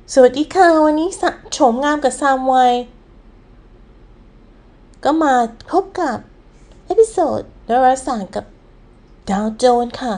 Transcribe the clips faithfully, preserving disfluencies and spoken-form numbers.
สวัสดีค่ะวันนี้โฉมงามกับซามไวก็มาพบกับเอพิโซดดาราศาสตร์กับดาวโจนส์ค่ะ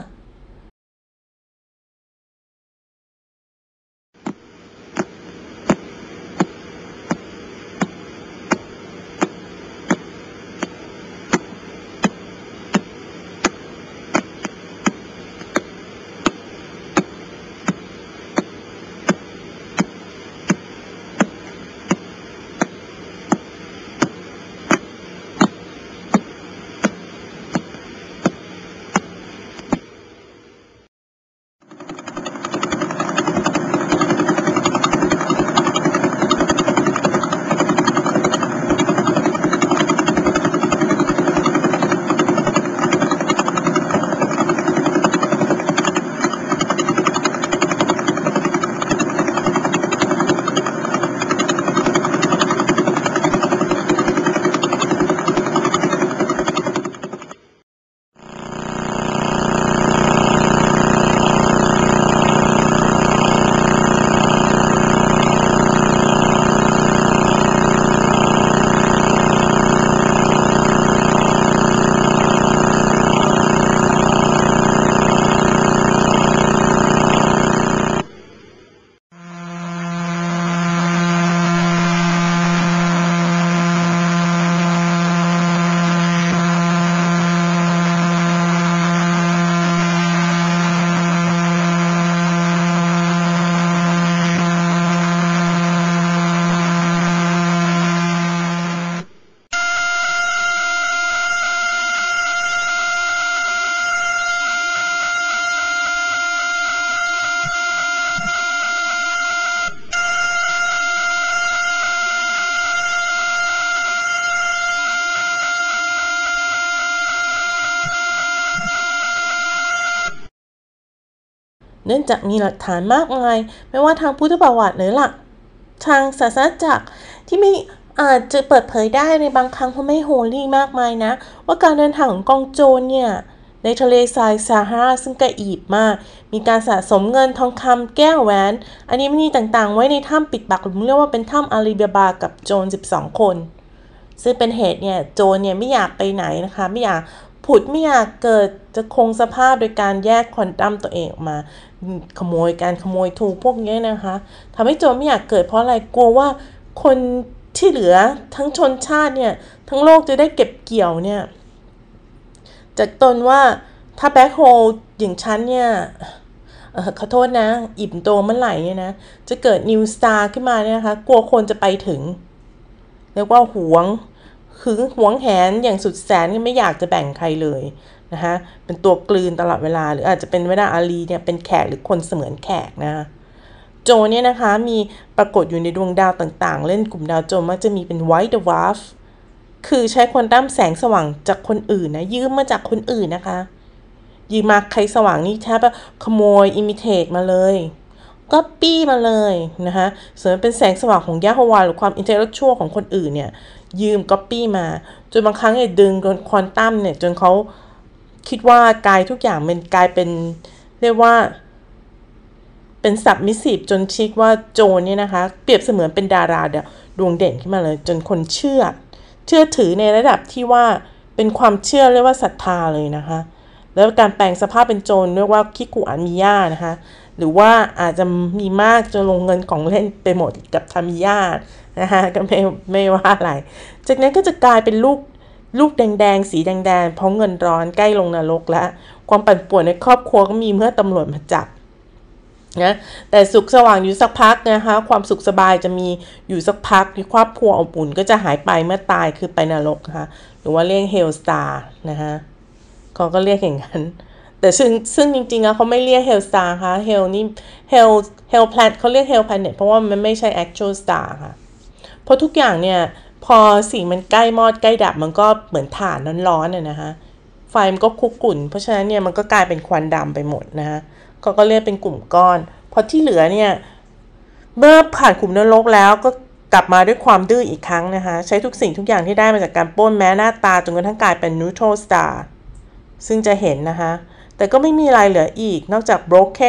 เนื่องจากมีหลักฐานมากมายไม่ว่าทางพุทธประวัติหรือหลักทางศาสนาจักรที่ไม่อาจจะเปิดเผยได้ในบางครั้งเพราะไม่โฮลี่มากมายนะว่าการเดินทางของกองโจรเนี่ยในทะเลทรายซาฮาราซึ่งกระอีบมากมีการสะสมเงินทองคำแก้วแหวนอัญมณีต่างๆไว้ในถ้ำปิดบักหรือเรียกว่าเป็นถ้ำอาลีบาบากับโจรสิบสองคนซึ่งเป็นเหตุเนี่ยโจรเนี่ยไม่อยากไปไหนนะคะไม่อยากผุดไม่อยากเกิดจะคงสภาพโดยการแยกควอนตัมตัวเองออกมาขโมยการขโมยถูกพวกนี้นะคะทำให้โจรไม่อยากเกิดเพราะอะไรกลัวว่าคนที่เหลือทั้งชนชาติเนี่ยทั้งโลกจะได้เก็บเกี่ยวเนี่ยจากตนว่าถ้าแบ็คโฮลอย่างฉันเนี่ยเออขอโทษนะอิ่มโตเมื่อไหร่เนี่ยนะจะเกิดนิวสตาร์ขึ้นมาเนี่ยนะคะกลัวคนจะไปถึงเรียกว่าหวงหึงหวงแหนอย่างสุดแสนไม่อยากจะแบ่งใครเลยนะคะเป็นตัวกลืนตลอดเวลาหรืออาจจะเป็นเวลาอาลีเนี่ยเป็นแขกหรือคนเสมือนแขกนะโจเนี่ยนะคะมีปรากฏอยู่ในดวงดาวต่างๆเล่นกลุ่มดาวโจมักจะมีเป็นไวท์ดวาร์ฟคือใช้ควอนตัมแสงสว่างจากคนอื่นนะยืมมาจากคนอื่นนะคะยืมมาใครสว่างนี่แทบจะขโมยอิมิเทตมาเลยก็ปี้มาเลยนะคะส่วนเป็นแสงสว่างของยะโฮวาหรือความอินเทลเล็กชวลของคนอื่นเนี่ยยืมก๊อปปี้มาจนบางครั้งเนี่ยดึงควอนตัมเนี่ยจนเขาคิดว่ากายทุกอย่างมันกลายเป็นเรียกว่าเป็นสับมิสซีฟจนคิดว่าโจนเนี่ยนะคะเปรียบเสมือนเป็นดาราดวงเด่นขึ้นมาเลยจนคนเชื่อเชื่อถือในระดับที่ว่าเป็นความเชื่อเรียกว่าศรัทธาเลยนะคะแล้วการแปลงสภาพเป็นโจรเรียกว่าคิกุอามิยะนะคะหรือว่าอาจจะมีมากจนลงเงินของเล่นไปหมดกับทามิยะนะคะก็ไม่ไม่ว่าอะไรจากนั้นก็จะกลายเป็นลูกลูกแดงๆสีแดงๆเพราะเงินร้อนใกล้ลงนรกแล้วความปั่นป่วนในครอบครัวก็มีเมื่อตำรวจมาจับนะแต่สุขสว่างอยู่สักพักนะคะความสุขสบายจะมีอยู่สักพักที่ครอบครัวอบอุ่นก็จะหายไปเมื่อตายคือไปนรกนะคะหรือว่าเรียกเฮลสตาร์นะคะเขาก็เรียกอย่างนั้นแต่ซึ่งซึ่งจริงๆแล้วเขาไม่เรียกเฮลสตาร์ค่ะเฮลนี่เฮลเฮลแพลนเขาเรียกเฮลแพลเน็ตเพราะว่ามันไม่ใช่ actual star ค่ะเพราะทุกอย่างเนี่ยพอสิ่งมันใกล้มอดใกล้ดับมันก็เหมือนถ่านร้อนๆน่ะนะคะไฟมันก็คุกกุ่นเพราะฉะนั้นเนี่ยมันก็กลายเป็นควันดำไปหมดนะคะเขาก็เรียกเป็นกลุ่มก้อนพอที่เหลือเนี่ยเมื่อผ่านขุมนรกแล้วก็กลับมาด้วยความดื้ออีกครั้งนะคะใช้ทุกสิ่งทุกอย่างที่ได้มาจากการปล้นแม้หน้าตาจนกระทั่งกลายเป็น neutral star ซึ่งจะเห็นนะคะแต่ก็ไม่มีอะไรเหลืออีกนอกจาก broken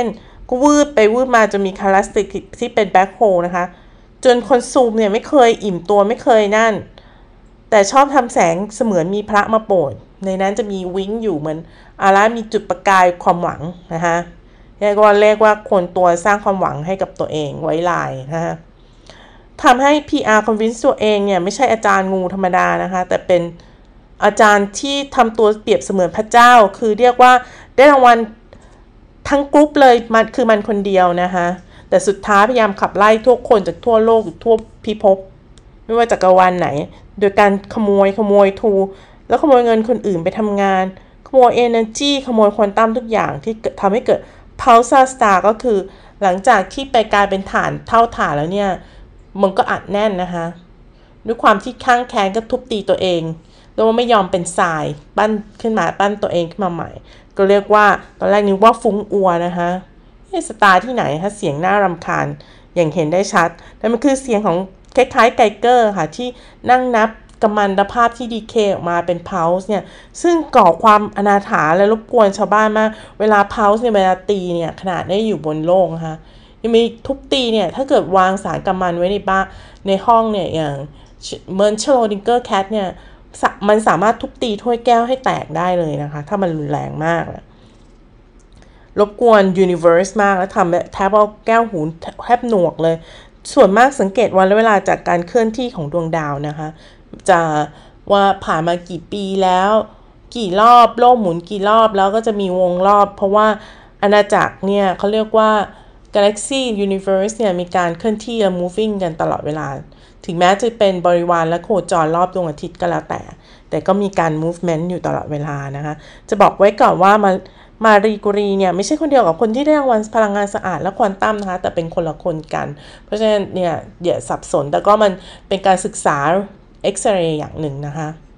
ก็วืดไปวืดมาจะมีคาแรคตริสติกที่เป็นแบ็คโฮลนะคะจนคนซูมเนี่ยไม่เคยอิ่มตัวไม่เคยนั่นแต่ชอบทำแสงเสมือนมีพระมาโปรดในนั้นจะมีวิ้งอยู่เหมือนอารามีจุดประกายความหวังนะคะเรียกว่าเรียกว่าคนตัวสร้างความหวังให้กับตัวเองไว้ลายนะคะทำให้ พี อาร์ convince ตัวเองเนี่ยไม่ใช่อาจารย์งูธรรมดานะคะแต่เป็นอาจารย์ที่ทำตัวเปรียบเสมือนพระเจ้าคือเรียกว่าได้รางวัลทั้งกรุ๊ปเลยมันคือมันคนเดียวนะคะแต่สุดท้ายพยายามขับไล่ทุกคนจากทั่วโลกทั่วพิภพไม่ว่าจักรวาลไหนโดยการขโมยขโมยทูแล้วขโมยเงินคนอื่นไปทำงานขโมย energy ขโมยควอนตัมทุกอย่างที่ทำให้เกิด pulsar star ก็คือหลังจากที่ไปกลายเป็นฐานเท่าฐานแล้วเนี่ยมันก็อัดแน่นนะคะด้วยความที่ข้างแค้นก็ทุบตีตัวเองแล้วไม่ยอมเป็นทรายปั้นขึ้นมาปั้นตัวเองขึ้นมาใหม่ก็เรียกว่าตอนแรกนึกว่าฟุ้งอัวนะคะสตาร์ที่ไหนคะเสียงน่ารำคาญอย่างเห็นได้ชัดแต่มันคือเสียงของคล้ายๆไกเกอร์ค่ะที่นั่งนับกัมมันตภาพที่ดีเคออกมาเป็นเพาส์เนี่ยซึ่งก่อความอนาถาและรบกวนชาวบ้านมากเวลาเพาส์เนี่ยเวลาตีเนี่ยขนาดได้อยู่บนโลกนะคะยังมีทุบตีเนี่ยถ้าเกิดวางสารกัมมันไว้ในบ้านในห้องเนี่ยอย่างเมอร์เชโรดิงเกอร์แคทเนี่ยมันสามารถทุบตีถ้วยแก้วให้แตกได้เลยนะคะถ้ามันรุนแรงมากรบกวน Universe มากแล้วทำแทบเอาแก้วหูแทบหนวกเลยส่วนมากสังเกตวันและเวลาจากการเคลื่อนที่ของดวงดาวนะคะจะว่าผ่านมากี่ปีแล้วกี่รอบโลกหมุนกี่รอบแล้วก็จะมีวงรอบเพราะว่าอาณาจักรเนี่ยเขาเรียกว่า Galaxy Universe เนี่ยมีการเคลื่อนที่และ moving กันตลอดเวลาถึงแม้จะเป็นบริวารและโคจรรอบดวงอาทิตย์ก็แล้วแต่แต่ก็มีการ movement อยู่ตลอดเวลานะคะจะบอกไว้ก่อนว่ามามารีกุรีเนี่ยไม่ใช่คนเดียวกับคนที่ได้รางวัลพลังงานสะอาดและควอนตัมนะคะแต่เป็นคนละคนกันเพราะฉะนั้นเนี่ยอย่าสับสนแต่ก็มันเป็นการศึกษาเอ็กซเรย์อย่างหนึ่งนะคะ